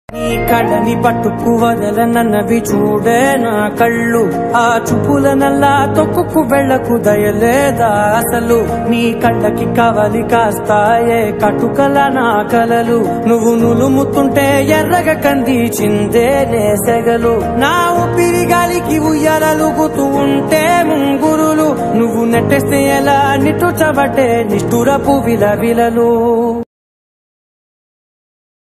నీ కళ్ళని పట్టుకు వదలనన్నవి చూడే నా కళ్ళు, ఆ చూపుల నల్లా తొక్కుకు వెళ్ళకు దయలేదా అసలు. నీ కళ్ళకి కవలి కాస్తాయే కటుకల నా కలలు, నువ్వు నులుముతుంటే ఎర్రగ కంది చిందే నేసెగలు. నా ఊపిరి గాలికి ఉయ్యాలలుగుతూ ఉంటే ముంగురులు, నువ్వు నెట్టేస్తే ఎలా నిట్టుచబట్టే నిష్ఠురపు విలవిలలు.